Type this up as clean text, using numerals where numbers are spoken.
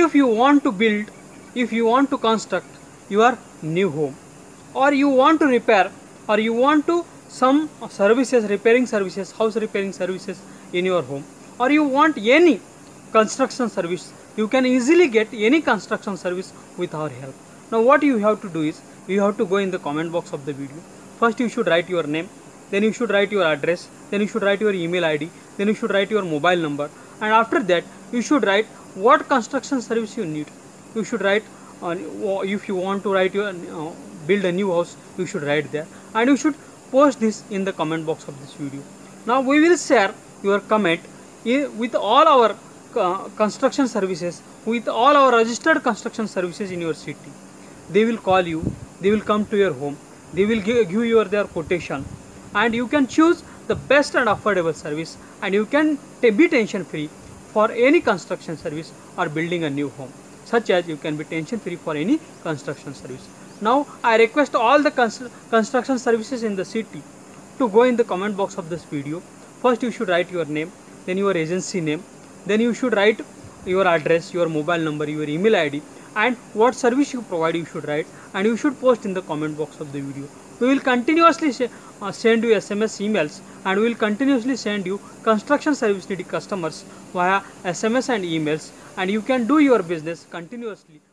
if you want to build, if you want to construct your new home, or you want to repair, or you want to some services, repairing services, house repairing services in your home, or you want any construction service, you can easily get any construction service with our help. Now what you have to do is, you have to go in the comment box of the video. First you should write your name, then you should write your address, then you should write your email ID, then you should write your mobile number, and after that you should write what construction service you need. You should write if you want to write your build a new house, you should write there, and you should post this in the comment box of this video. Now we will share your comment with all our construction services, with all our registered construction services in your city. They will call you, they will come to your home, they will give you their quotation, and you can choose the best and affordable service, and you can be tension free for any construction service or building a new home, such as you can be tension free for any construction service. Now I request all the construction services in the city to go in the comment box of this video. First you should write your name, then your agency name, then you should write your address, your mobile number, your email ID, and what service you provide you should write, and you should post in the comment box of the video. We will continuously send you SMS emails, and we will continuously send you construction service needy customers via SMS and emails, and you can do your business continuously